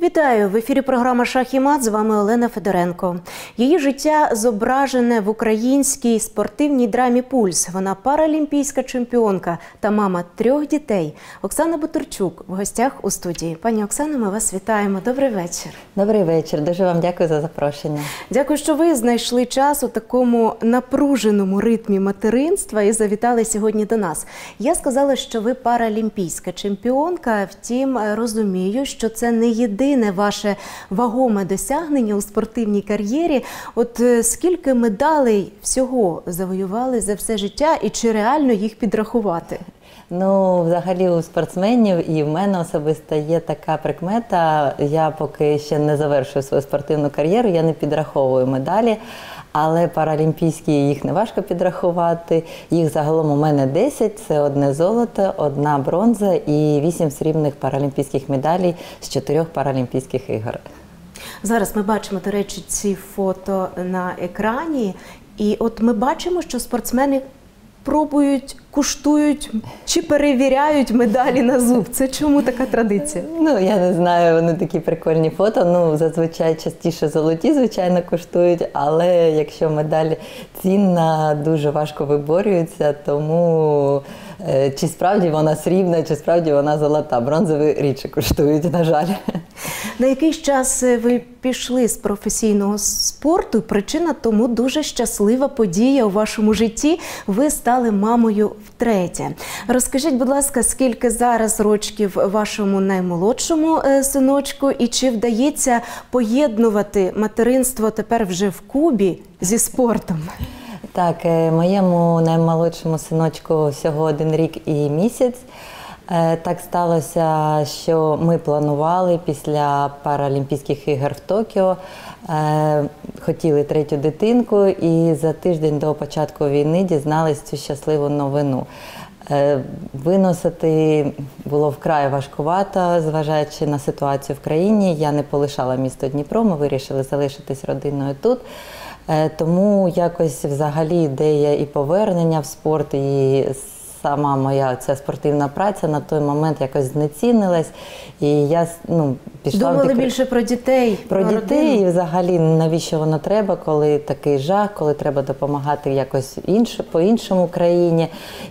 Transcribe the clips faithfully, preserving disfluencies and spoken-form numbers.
Вітаю! В ефірі програма «Шах і мат». З вами Олена Федоренко. Її життя зображене в українській спортивній драмі «Пульс». Вона паралімпійська чемпіонка та мама трьох дітей. Оксана Бутурчук в гостях у студії. Пані Оксано, ми вас вітаємо. Добрий вечір. Добрий вечір. Дуже вам дякую за запрошення. Дякую, що ви знайшли час у такому напруженому ритмі материнства і завітали сьогодні до нас. Я сказала, що ви паралімпійська чемпіонка, втім розумію, що це не єдине ваше вагоме досягнення у спортивній кар'єрі. От скільки медалей всього завоювали за все життя і чи реально їх підрахувати? Ну, взагалі у спортсменів і в мене особисто є така прикмета. Я поки ще не завершую свою спортивну кар'єру, я не підраховую медалі. Але паралімпійські їх не важко підрахувати. Їх загалом у мене десять. Це одне золото, одна бронза і вісім срібних паралімпійських медалей з чотирьох паралімпійських ігор. Зараз ми бачимо, до речі, ці фото на екрані. І от ми бачимо, що спортсмени пробують, куштують чи перевіряють медалі на зуб. Це чому така традиція? Ну, я не знаю, вони такі прикольні фото. Ну, зазвичай частіше золоті, звичайно, коштують, але якщо медаль цінна, дуже важко виборюється, тому е, чи справді вона срібна, чи справді вона золота. Бронзові рідше коштують, на жаль. На якийсь час ви пішли з професійного спорту, причина тому дуже щаслива подія у вашому житті. Ви стали мамою втретє. Розкажіть, будь ласка, скільки зараз рочків вашому наймолодшому синочку і чи вдається поєднувати материнство тепер вже в Кубі зі спортом? Так, моєму наймолодшому синочку всього один рік і місяць. Так сталося, що ми планували після Паралімпійських ігор в Токіо, хотіли третю дитинку і за тиждень до початку війни дізналися цю щасливу новину. Виносити було вкрай важкувато, зважаючи на ситуацію в країні. Я не полишала місто Дніпро, ми вирішили залишитись родиною тут. Тому якось взагалі ідея і повернення в спорт, і сама моя ця спортивна праця на той момент якось знецінилась. І я ну, пішла Думали в декрет... більше про дітей, про, про дітей родину. І взагалі навіщо воно треба, коли такий жах, коли треба допомагати якось інше, по-іншому країні.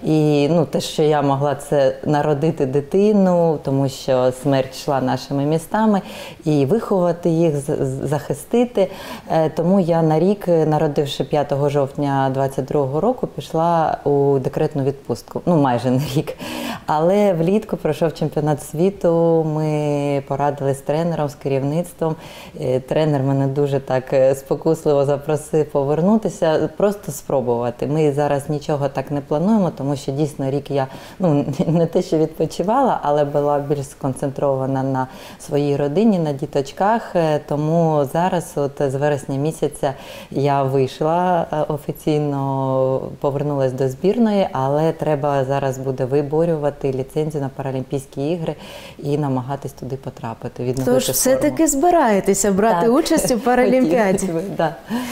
І ну, те, що я могла, це народити дитину, тому що смерть йшла нашими містами, і виховати їх, захистити. Тому я на рік, народивши п'ятого жовтня двадцять другого року, пішла у декретну відпустку. Ну, майже на рік. Але влітку пройшов чемпіонат світу, ми порадились з тренером, з керівництвом. Тренер мене дуже так спокусливо запросив повернутися, просто спробувати. Ми зараз нічого так не плануємо, тому що дійсно рік я, ну, не те, що відпочивала, але була більш сконцентрована на своїй родині, на діточках. Тому зараз, от з вересня місяця, я вийшла офіційно, повернулася до збірної, але треба зараз буде виборювати ліцензію на Паралімпійські ігри і намагатись туди потрапити, відновити форму. Тож все-таки збираєтеся брати так. участь у Паралімпіаді. Да.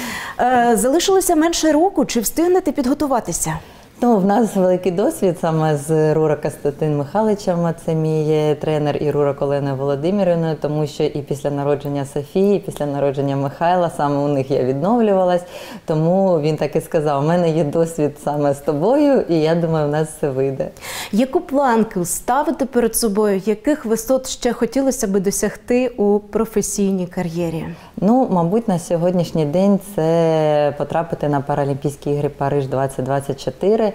Залишилося менше року. Чи встигнете підготуватися? Ну, в нас великий досвід саме з Рура Костянтином Михайловичем, це мій тренер, і Рура Оленою Володимирівною, тому що і після народження Софії, і після народження Михайла, саме у них я відновлювалась, тому він так і сказав, у мене є досвід саме з тобою, і я думаю, в нас все вийде. Яку планку ставите перед собою, яких висот ще хотілося би досягти у професійній кар'єрі? Ну, мабуть, на сьогоднішній день це потрапити на Паралімпійські ігри Париж двадцять двадцять чотири,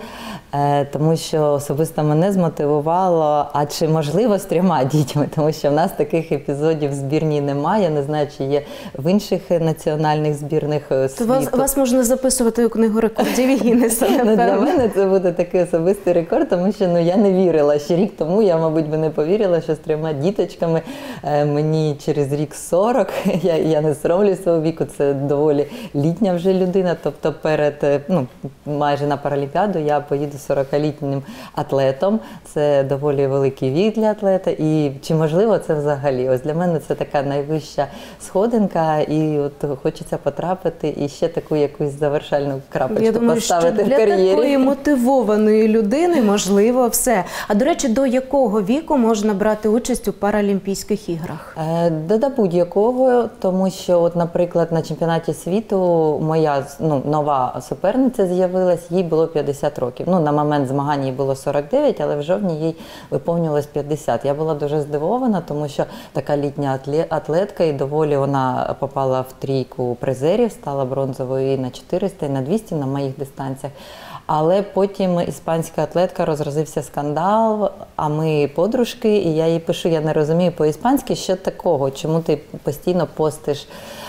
тому що особисто мене змотивувало, а чи можливо з трьома дітьми, тому що в нас таких епізодів в збірній немає, я не знаю, чи є в інших національних збірних світу. Вас, вас можна записувати у книгу рекордів Гіннеса, напевно. Для мене це буде такий особистий рекорд, тому що ну, я не вірила, ще рік тому я, мабуть, би не повірила, що з трьома діточками мені через рік сорок, я, я не соромлюсь свого віку, це доволі літня вже людина, тобто перед, ну, майже на Паралімпіаду я поїду сорокалітнім атлетом. Це доволі великий вік для атлета. І чи можливо це взагалі? Ось для мене це така найвища сходинка, і от хочеться потрапити і ще таку якусь завершальну крапочку я думаю, поставити що в кар'єрі. Для такої мотивованої людини можливо все. А до речі, до якого віку можна брати участь у Паралімпійських іграх? Е, До, до будь-якого, тому що, от, наприклад, на чемпіонаті світу моя ну, нова суперниця з'явилась, їй було п'ятдесят років. Ну, на момент змагань їй було сорок дев'ять, але в жовтні їй виповнювалось п'ятдесят. Я була дуже здивована, тому що така літня атлетка, і доволі вона попала в трійку призерів, стала бронзовою і на чотириста, і на двісті на моїх дистанціях. Але потім іспанська атлетка, розразився скандал, а ми подружки, і я їй пишу, я не розумію по-іспанськи, що такого, чому ти постійно постиш.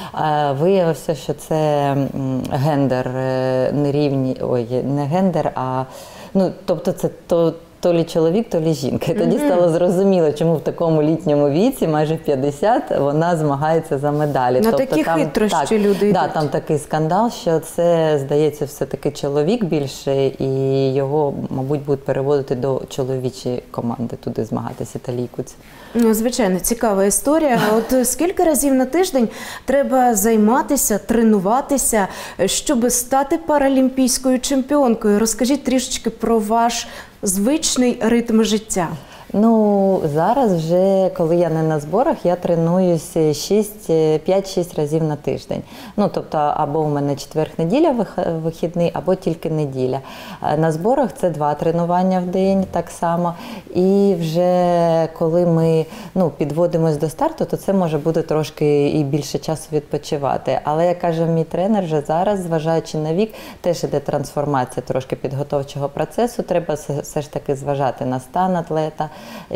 Виявився, що це гендер, не рівні, ой, не гендер, а, ну, тобто це то, то лі чоловік, то лі жінка. І тоді стало зрозуміло, чому в такому літньому віці, майже в п'ятдесят, вона змагається за медалі. На тобто, такі там, хитрощі так, люди да, йдуть. там такий скандал, що це, здається, все-таки чоловік більше, і його, мабуть, будуть переводити до чоловічої команди, туди змагатися, італійку. Ну, звичайно, цікава історія. От скільки разів на тиждень треба займатися, тренуватися, щоб стати паралімпійською чемпіонкою? Розкажіть трішечки про ваш звичний ритм життя. Ну, зараз вже, коли я не на зборах, я тренуюся п'ять-шість разів на тиждень. Ну, тобто, або в мене четвер-неділя вихідний, або тільки неділя. На зборах це два тренування в день, так само. І вже коли ми ну, підводимось до старту, то це може бути трошки і більше часу відпочивати. Але, як каже мій тренер, вже зараз, зважаючи на вік, теж іде трансформація трошки підготовчого процесу. Треба все ж таки зважати на стан атлета,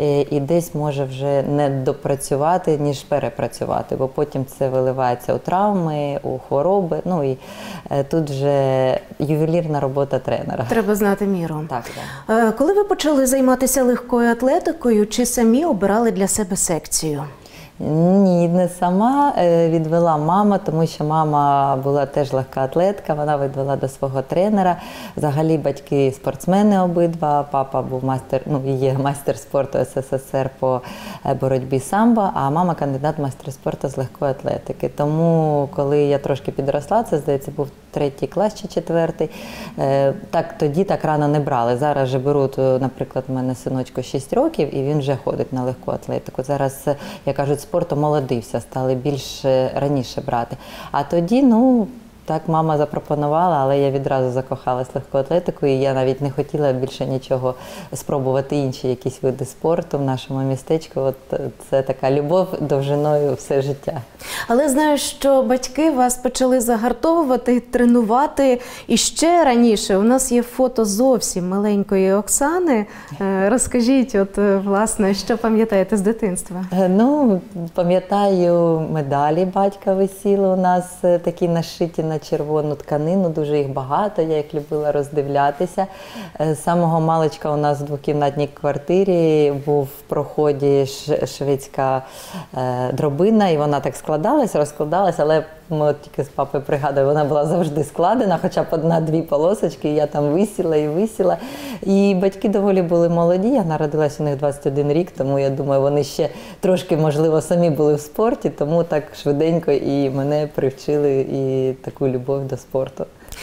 і десь може вже не допрацювати, ніж перепрацювати, бо потім це виливається у травми, у хвороби, ну і тут вже ювелірна робота тренера. Треба знати міру. Так, так. Коли ви почали займатися легкою атлетикою, чи самі обирали для себе секцію? Ні, не сама, відвела мама, тому що мама була теж легка атлетка, вона відвела до свого тренера. Взагалі батьки спортсмени обидва, папа був майстер, ну є майстер спорту ес ес ес ер по боротьбі самбо, а мама кандидат майстер спорту з легкої атлетики. Тому, коли я трошки підросла, це, здається, був третій клас чи четвертий, так тоді так рано не брали. Зараз же беруть, наприклад, у мене синочку шість років, і він вже ходить на легку атлетику. Зараз, як кажуть, спорт омолодився, стали більш раніше брати. А тоді, ну, так мама запропонувала, але я відразу закохалась в легку атлетику, і я навіть не хотіла більше нічого спробувати, інші якісь види спорту в нашому містечку. От це така любов довжиною все життя. Але знаю, що батьки вас почали загартовувати, тренувати і ще раніше. У нас є фото зовсім маленької Оксани. Розкажіть, от, власне, що пам'ятаєте з дитинства? Ну, пам'ятаю, медалі батька висіли у нас, такі нашиті на червону тканину, дуже їх багато, я їх любила роздивлятися. З самого маличка у нас в двокімнатній квартирі був в проході шведська дробина, і вона так складалась, розкладалась, але ми от тільки з папою пригадуємо, вона була завжди складена, хоча б одна-дві полосочки, і я там висіла і висіла. І батьки доволі були молоді, я народилась у них двадцять один рік, тому я думаю, вони ще трошки, можливо, самі були в спорті, тому так швиденько і мене привчили і таку любов до спорту.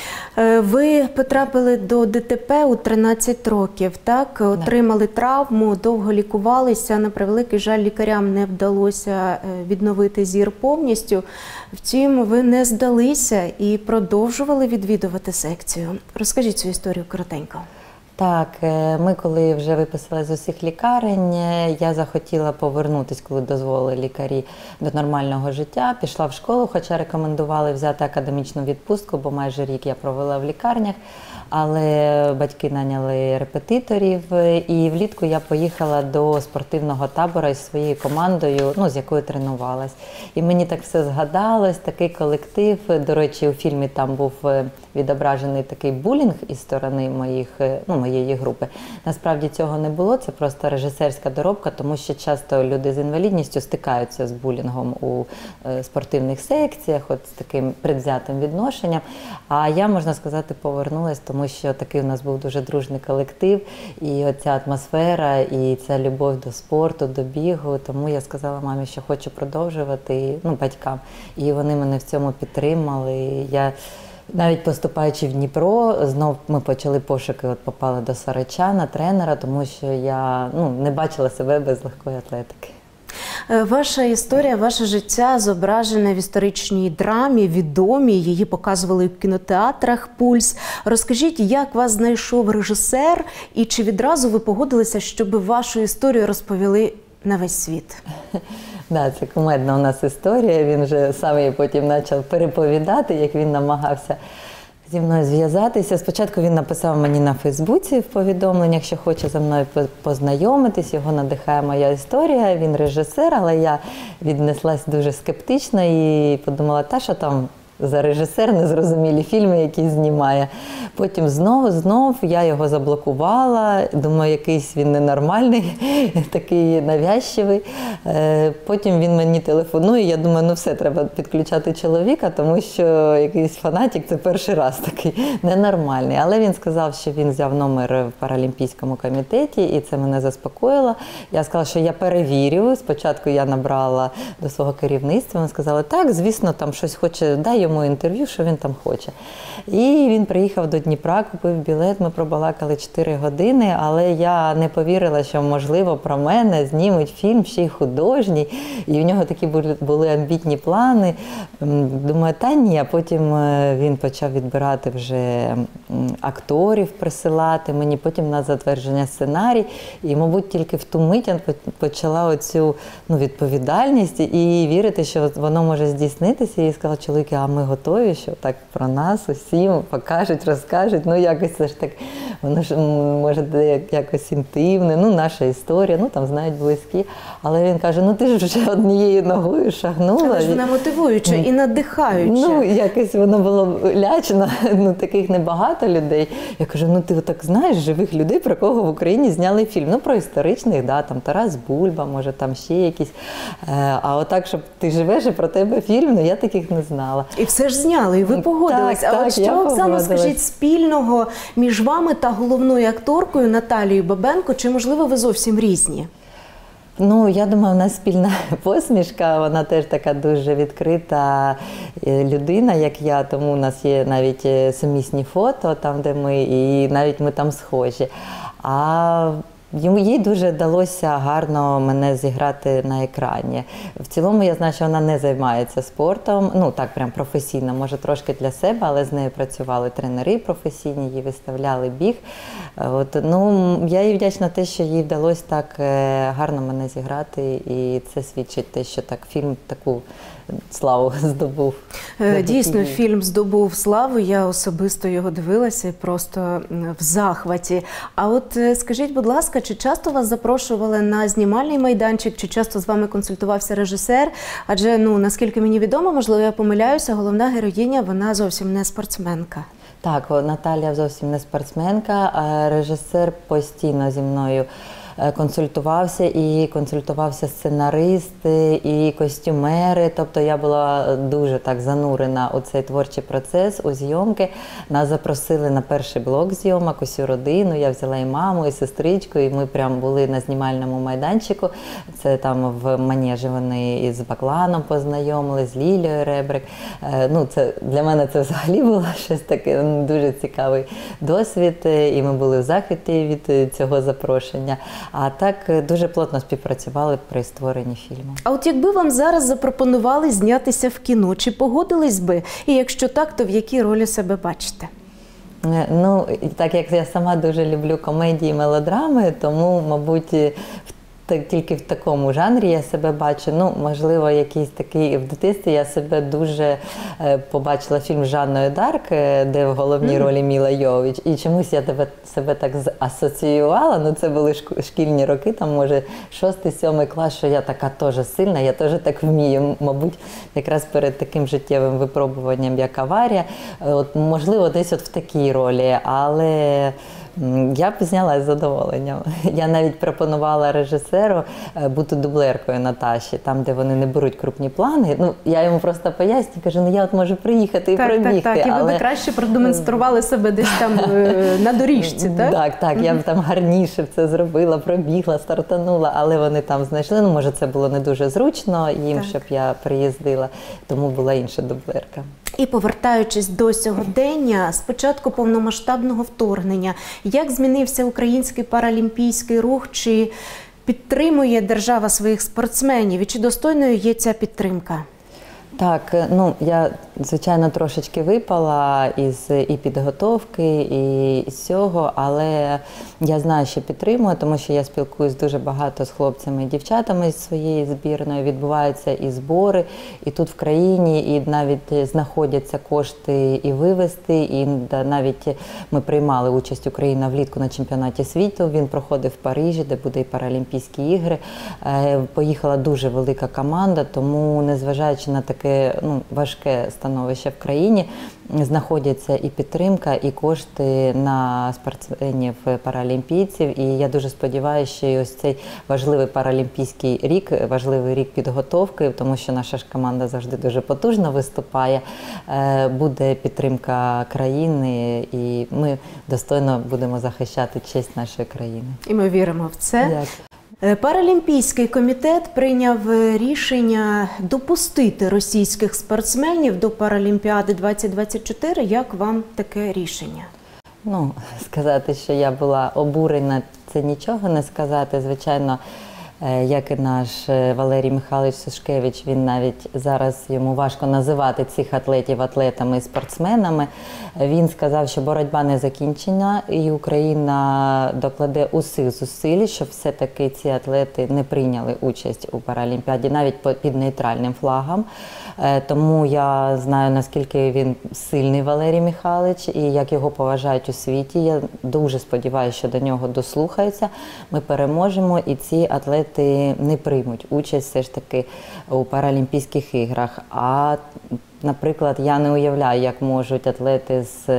Ви потрапили до де те пе у тринадцять років, так? Отримали травму, довго лікувалися. На превеликий жаль, лікарям не вдалося відновити зір повністю. Втім, ви не здалися і продовжували відвідувати секцію. Розкажіть цю історію коротенько. Так, ми коли вже виписали з усіх лікарень, я захотіла повернутися, коли дозволили лікарі, до нормального життя. Пішла в школу, хоча рекомендували взяти академічну відпустку, бо майже рік я провела в лікарнях. Але батьки наняли репетиторів, і влітку я поїхала до спортивного табору із своєю командою, ну, з якою тренувалась. І мені так все згадалось, такий колектив. До речі, у фільмі там був відображений такий булінг із сторони моїх, ну, моєї групи. Насправді цього не було, це просто режисерська доробка, тому що часто люди з інвалідністю стикаються з булінгом у спортивних секціях, от з таким предвзятим відношенням. А я, можна сказати, повернулася, тому що такий у нас був дуже дружний колектив, і оця атмосфера, і ця любов до спорту, до бігу, тому я сказала мамі, що хочу продовжувати, ну, батькам. І вони мене в цьому підтримали. Я навіть поступаючи в Дніпро, знов ми почали пошуки, от попали до Сарачана, тренера, тому що я ну, не бачила себе без легкої атлетики. Ваша історія, ваше життя зображене в історичній драмі, відомій, її показували в кінотеатрах «Пульс». Розкажіть, як вас знайшов режисер і чи відразу ви погодилися, щоб вашу історію розповіли на весь світ? Да, це кумедна у нас історія, він вже сам її потім почав переповідати, як він намагався зі мною зв'язатися. Спочатку він написав мені на Фейсбуці в повідомленнях, що хоче зі мною познайомитись, його надихає моя історія, він режисер, але я віднеслась дуже скептично і подумала, та що там за режисер, незрозумілі фільми, які знімає. Потім знову, знов я його заблокувала, думаю, якийсь він ненормальний, такий навязчивий. Потім він мені телефонує, я думаю, ну все, треба підключати чоловіка, тому що якийсь фанатик, це перший раз такий ненормальний. Але він сказав, що він взяв номер в Паралімпійському комітеті, і це мене заспокоїло. Я сказала, що я перевірю. Спочатку я набрала до свого керівництва, вони сказали, так, звісно, там щось хоче, дай йому інтерв'ю, що він там хоче. І він приїхав до Дніпра, купив білет, ми пробалакали чотири години, але я не повірила, що, можливо, про мене знімуть фільм, ще й художній, і в нього такі були, були амбітні плани. Думаю, та ні, а потім він почав відбирати вже акторів, присилати мені, потім на затвердження сценарій, і, мабуть, тільки в ту мить я почала оцю ну, відповідальність і вірити, що воно може здійснитися, і сказала чоловіки, а ми готові, що так про нас усім покажуть, розкажуть, ну якось це ж так, воно ж може якось інтимне, ну наша історія, ну там знають близькі, але він каже, ну ти ж вже однією ногою шагнула. Але ж вона мотивуюча і надихаюча. Ну якось воно було лячно, ну таких небагато людей. Я кажу, ну ти так знаєш живих людей, про кого в Україні зняли фільм, ну про історичних, да, там Тарас Бульба, може там ще якісь, а отак, щоб ти живеш і про тебе фільм, ну я таких не знала. І все ж зняли, і ви погодились. Так, а так, от що, Оксано, скажіть, спільного між вами та головною акторкою Наталією Бабенко, чи, можливо, ви зовсім різні? Ну, я думаю, у нас спільна посмішка, вона теж така дуже відкрита людина, як я, тому у нас є навіть сумісні фото, там, де ми, і навіть ми там схожі. А їй дуже вдалося гарно мене зіграти на екрані. В цілому я знаю, що вона не займається спортом, ну так прям професійно, може трошки для себе, але з нею працювали тренери професійні, їй виставляли біг. От, ну, я їй вдячна те, що їй вдалося так гарно мене зіграти, і це свідчить те, що так фільм таку славу здобув. Дійсно, фільм здобув славу, я особисто його дивилася і просто в захваті. А от скажіть, будь ласка, чи часто вас запрошували на знімальний майданчик, чи часто з вами консультувався режисер? Адже, ну, наскільки мені відомо, можливо, я помиляюся, головна героїня, вона зовсім не спортсменка. Так, Наталія зовсім не спортсменка, а режисер постійно зі мною консультувався, і консультувався сценарист, і костюмери. Тобто я була дуже так занурена у цей творчий процес, у зйомки. Нас запросили на перший блок зйомок, усю родину. Я взяла і маму, і сестричку, і ми прям були на знімальному майданчику. Це там в манежі вони із Бакланом познайомились, з Лілією Ребрик. Ну, це, для мене це взагалі було щось таке дуже цікавий досвід, і ми були в захваті від цього запрошення. А так дуже плотно співпрацювали при створенні фільму. А от якби вам зараз запропонували знятися в кіно, чи погодились би? І якщо так, то в якій ролі себе бачите? Ну, так як я сама дуже люблю комедії і мелодрами, тому, мабуть, в Так, тільки в такому жанрі я себе бачу. Ну, можливо, якийсь такий в дитинстві я себе дуже е, побачила фільм з Жанною Дарк, де в головній ролі Міла Йовович. І чомусь я тебе, себе так асоціювала. Ну, це були шкільні роки, там, може, шостий, сьомий клас, що я така теж сильна, я теж так вмію. Мабуть, якраз перед таким життєвим випробуванням, як аварія. От, можливо, десь от в такій ролі, але Я б знялась з задоволенням. Я навіть пропонувала режисеру бути дублеркою Наташі, там, де вони не беруть крупні плани. Ну, я йому просто поясню, кажу, ну я от можу приїхати і так, пробігти. Так, так, і ви але... б краще продемонстрували себе десь там на доріжці, так? Так, так, я б там гарніше б це зробила, пробігла, стартанула, але вони там знайшли, ну, може, це було не дуже зручно їм, так. щоб я приїздила, тому була інша дублерка. І повертаючись до сьогодення, з початку повномасштабного вторгнення, як змінився український паралімпійський рух, чи підтримує держава своїх спортсменів, і чи достойною є ця підтримка? Так, ну я, звичайно, трошечки випала із і підготовки, і з цього, але я знаю, що підтримую, тому що я спілкуюсь дуже багато з хлопцями і дівчатами з своєї збірної, відбуваються і збори, і тут в країні, і навіть знаходяться кошти і вивезти, і навіть ми приймали участь Україна влітку на чемпіонаті світу, він проходив в Парижі, де буде і Паралімпійські ігри. Поїхала дуже велика команда, тому незважаючи на таке ну, важке становище в країні, знаходяться і підтримка, і кошти на спортсменів паралімпійців. І я дуже сподіваюся, що і ось цей важливий паралімпійський рік, важливий рік підготовки, тому що наша ж команда завжди дуже потужно виступає, буде підтримка країни, і ми достойно будемо захищати честь нашої країни. І ми віримо в це. Дякую. Паралімпійський комітет прийняв рішення допустити російських спортсменів до Паралімпіади двадцять двадцять чотири. Як вам таке рішення? Ну, сказати, що я була обурена, це нічого не сказати. Звичайно, як і наш Валерій Михайлович Сушкевич, він навіть зараз, йому важко називати цих атлетів атлетами і спортсменами. Він сказав, що боротьба не закінчена і Україна докладе усіх зусиль, щоб все-таки ці атлети не прийняли участь у Паралімпіаді, навіть під нейтральним флагом. Тому я знаю, наскільки він сильний, Валерій Михайлович, і як його поважають у світі. Я дуже сподіваюся, що до нього дослухаються. Ми переможемо, і ці атлети не приймуть участь все ж таки у Паралімпійських іграх. А наприклад, я не уявляю, як можуть атлети з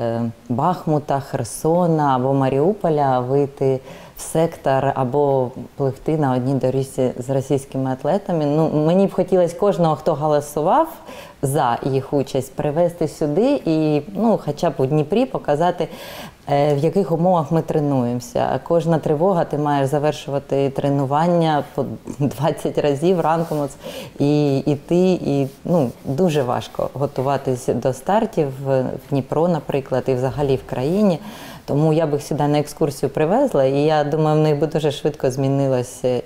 Бахмута, Херсона або Маріуполя вийти в сектор або пливти на одній доріжці з російськими атлетами. Ну, мені б хотілося кожного, хто голосував за їх участь, привезти сюди і ну, хоча б у Дніпрі показати, в яких умовах ми тренуємося. Кожна тривога, ти маєш завершувати тренування по двадцять разів ранком і йти. І, ну, дуже важко готуватись до стартів в Дніпро, наприклад, і взагалі в країні. Тому я б їх сюди на екскурсію привезла, і я думаю, в них би дуже швидко змінилося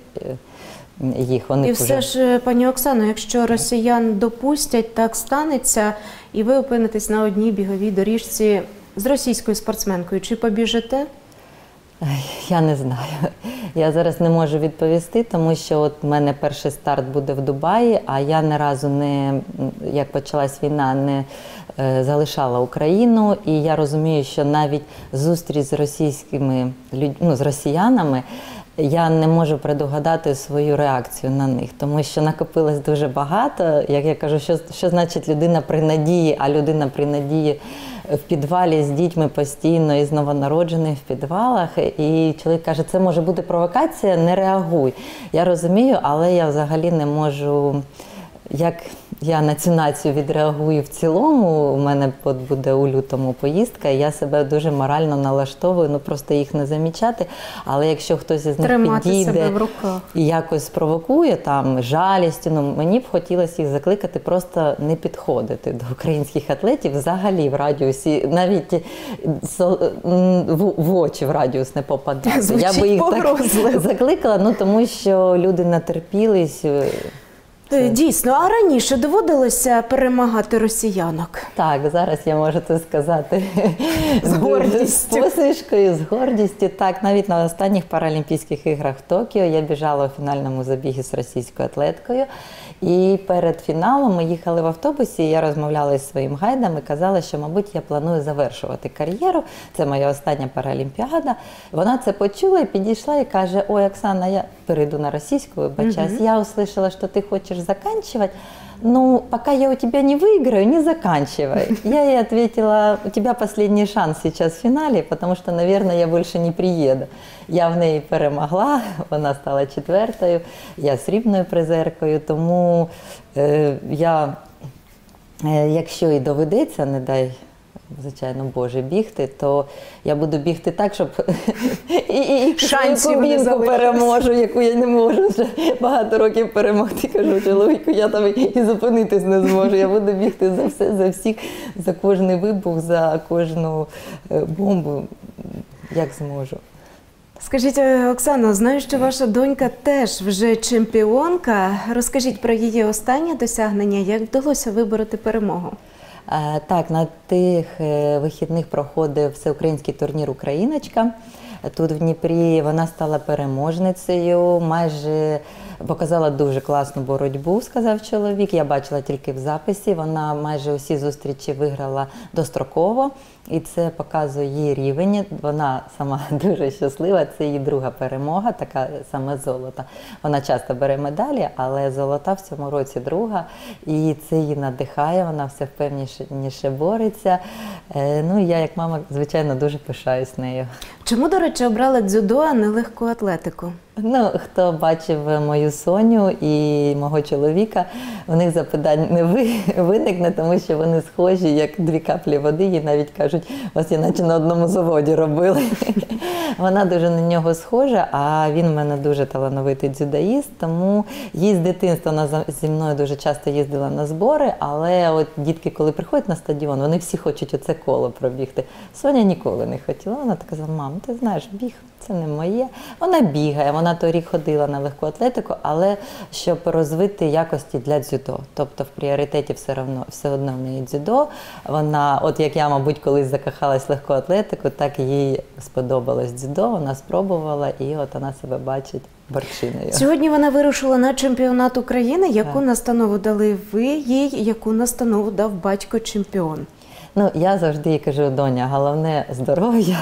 їх. Вони і все вже... ж, пані Оксано, якщо росіян допустять, так станеться, і ви опинитесь на одній біговій доріжці з російською спортсменкою, чи побіжите? Я не знаю. Я зараз не можу відповісти, тому що от в мене перший старт буде в Дубаї, а я ні разу не, як почалась війна, не е, залишала Україну. І я розумію, що навіть зустріч з російськими людьми, ну, з росіянами, я не можу предугадати свою реакцію на них, тому що накопилось дуже багато. Як я кажу, що, що значить людина при надії, а людина при надії в підвалі з дітьми постійно і з новонароджених в підвалах. І чоловік каже, це може бути провокація, не реагуй. Я розумію, але я взагалі не можу, як я на цю націю відреагую в цілому, у мене буде у лютому поїздка, і я себе дуже морально налаштовую, ну просто їх не замічати, але якщо хтось із них тримати підійде себе в руках і якось спровокує там жалістю, ну мені б хотілося їх закликати просто не підходити до українських атлетів взагалі в радіусі, навіть в, в очі в радіус не попадати. Звучить я би їх погрозливо. так закликала, ну тому що люди натерпілись. Дійсно, а раніше доводилося перемагати росіянок? Так, зараз я можу це сказати з гордістю. З посмішкою, з гордістю. Так, навіть на останніх Паралімпійських іграх в Токіо я біжала у фінальному забігі з російською атлеткою. І перед фіналом ми їхали в автобусі, і я розмовляла зі своїм гайдом і казала, що, мабуть, я планую завершувати кар'єру. Це моя остання Паралімпіада. Вона це почула і підійшла і каже, ой, Оксана, я перейду на російську, вибачаюсь, угу. я услышала, що ти хочеш закінчувати. ну, пока я у тебя не выиграю, не заканчивай. Я ей ответила, у тебя последний шанс сейчас в финале, потому что, наверное, я больше не приеду. Я в неї перемогла, вона стала четвертою, я срібною призеркою, тому е, я, е, якщо і доведеться, не дай, звичайно, Боже, бігти, то я буду бігти так, щоб і, і, і свою кубінку переможу, яку я не можу вже багато років перемогти. Кажу чоловіку, я там і зупинитись не зможу. Я буду бігти за все, за всіх, за кожний вибух, за кожну бомбу, як зможу. Скажіть, Оксано, знаю, що ваша донька теж вже чемпіонка. Розкажіть про її останнє досягнення, як вдалося вибороти перемогу? Так, на тих вихідних проходив всеукраїнський турнір «Україночка». Тут в Дніпрі вона стала переможницею, майже показала дуже класну боротьбу, сказав чоловік. Я бачила тільки в записі, вона майже усі зустрічі виграла достроково. І це показує її рівень. Вона сама дуже щаслива, це її друга перемога, така саме золота. Вона часто бере медалі, але золота в цьому році друга. І це її надихає, вона все впевненіше бореться. Ну, я як мама, звичайно, дуже пишаюсь нею. Чому, до речі, обрали дзюдо, а не легку атлетику? Ну, хто бачив мою Соню і мого чоловіка, у них запитань не виникне, тому що вони схожі, як дві каплі води, і навіть кажуть, ось я наче на одному заводі робили. Вона дуже на нього схожа, а він в мене дуже талановитий дзюдоїст, тому їй з дитинства, вона зі мною дуже часто їздила на збори, але от дітки, коли приходять на стадіон, вони всі хочуть оце коло пробігти. Соня ніколи не хотіла, вона така казала, мам, ти знаєш, біг це не моє. Вона бігає, вона торік ходила на легку атлетику, але щоб розвити якості для дзюдо. Тобто в пріоритеті все одно, все одно в неї дзюдо. Вона, от як я, мабуть, колись закохалась в легку атлетику, так їй сподобалось дзюдо, вона спробувала і от вона себе бачить борчиною. Сьогодні вона вирушила на чемпіонат України. Яку так. настанову дали ви їй, яку настанову дав батько-чемпіон? Ну, я завжди їй кажу, доня, головне здоров'я,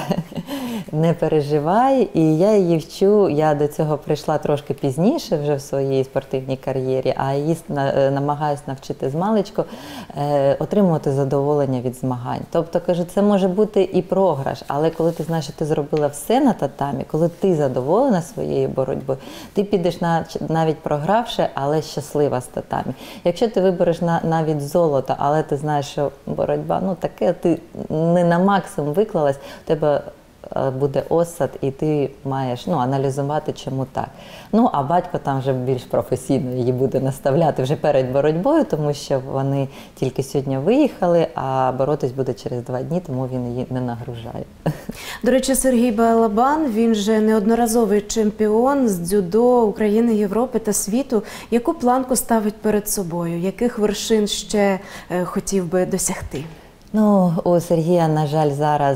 не переживай. І я її вчу, я до цього прийшла трошки пізніше вже в своїй спортивній кар'єрі, а її намагаюся навчити змалечку е, отримувати задоволення від змагань. Тобто, кажу, це може бути і програш, але коли ти знаєш, що ти зробила все на татамі, коли ти задоволена своєю боротьбою, ти підеш на, навіть програвши, але щаслива з татамі. Якщо ти вибереш на, навіть золото, але ти знаєш, що боротьба, ну, таке, ти не на максимум виклалась, у тебе буде осад, і ти маєш ну, аналізувати, чому так. Ну, а батько там вже більш професійно її буде наставляти вже перед боротьбою, тому що вони тільки сьогодні виїхали, а боротись буде через два дні, тому він її не нагружає. До речі, Сергій Балабан, він же неодноразовий чемпіон з дзюдо України, Європи та світу. Яку планку ставить перед собою? Яких вершин ще е, хотів би досягти? Ну, у Сергія, на жаль, зараз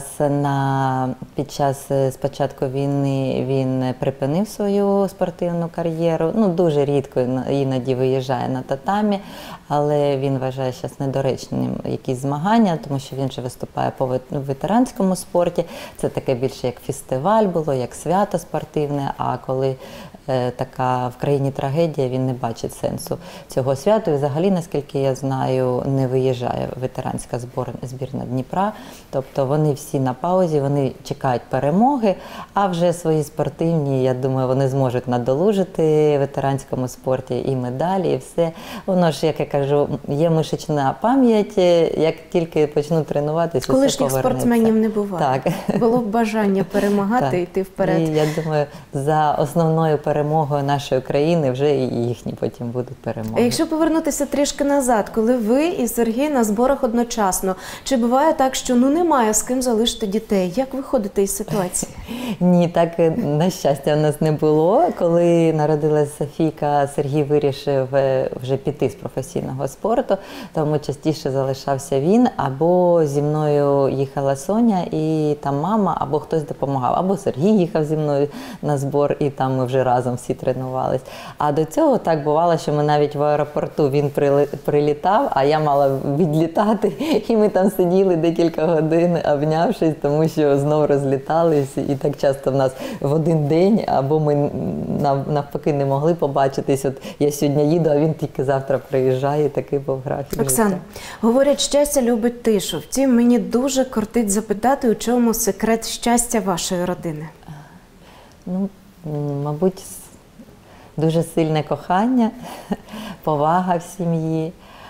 на, під час спочатку війни він припинив свою спортивну кар'єру. Ну, дуже рідко іноді виїжджає на татамі, але він вважає зараз недоречним якісь змагання, тому що він же виступає по ветеранському спорті. Це таке більше як фестиваль було, як свято спортивне, а коли е, така в країні трагедія, він не бачить сенсу цього святу. І взагалі, наскільки я знаю, не виїжджає ветеранська зборна. збірна Дніпра, тобто вони всі на паузі, вони чекають перемоги, а вже свої спортивні, я думаю, вони зможуть надолужити в ветеранському спорті і медалі, і все. Воно ж, як я кажу, є мишечна пам'ять, як тільки почнуть тренуватися, колишніх спортсменів не буває. Так. Було б бажання перемагати і йти вперед. І я думаю, за основною перемогою нашої країни вже і їхні потім будуть перемоги. А якщо повернутися трішки назад, коли ви і Сергій на зборах одночасно, чи буває так, що ну немає з ким залишити дітей? Як виходити із ситуації? Ні, так, на щастя, в нас не було. Коли народилася Софійка, Сергій вирішив вже піти з професійного спорту, тому частіше залишався він, або зі мною їхала Соня і там мама, або хтось допомагав, або Сергій їхав зі мною на збор, і там ми вже разом разом всі тренувались. А до цього так бувало, що ми навіть в аеропорту, він прилітав, а я мала відлітати, і ми там сиділи декілька годин, обнявшись, тому що знову розлітались, і так часто в нас в один день, або ми навпаки не могли побачитись. От я сьогодні їду, а він тільки завтра приїжджає, такий був графік. Оксана, говорять, щастя любить тишу. Втім, мені дуже кортить запитати, у чому секрет щастя вашої родини? Ну, мабуть, дуже сильне кохання, повага в сім'ї,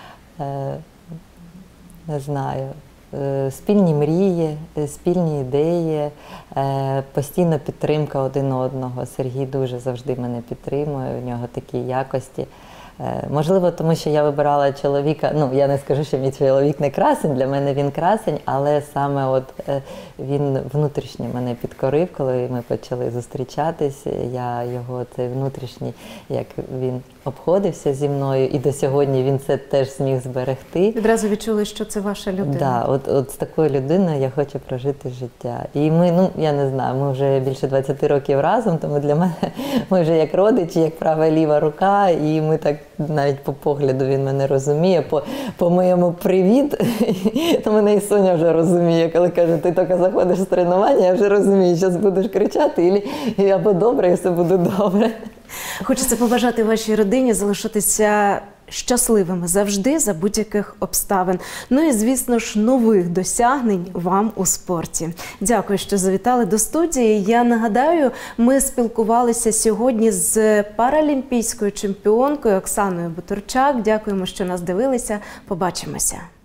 не знаю, спільні мрії, спільні ідеї, постійна підтримка один одного. Сергій дуже завжди мене підтримує, у нього такі якості. Можливо, тому що я вибирала чоловіка, ну, я не скажу, що мій чоловік не красень, для мене він красень, але саме от він внутрішньо мене підкорив, коли ми почали зустрічатись, я його, цей внутрішній, як він обходився зі мною, і до сьогодні він це теж зміг зберегти. Відразу відчули, що це ваша людина. Да, от, от з такою людиною я хочу прожити життя. І ми, ну, я не знаю, ми вже більше двадцяти років разом, тому для мене ми вже як родичі, як права і ліва рука, і ми так навіть по погляду він мене розуміє, по, по моєму привіт, то мене і Соня вже розуміє, коли каже, ти тільки заходиш з тренування, я вже розумію, зараз будеш кричати, і, або добре, і все буде добре. Хочеться побажати вашій родині залишитися щасливими завжди за будь-яких обставин. Ну і, звісно ж, нових досягнень вам у спорті. Дякую, що завітали до студії. Я нагадаю, ми спілкувалися сьогодні з паралімпійською чемпіонкою Оксаною Буторчак. Дякуємо, що нас дивилися. Побачимося.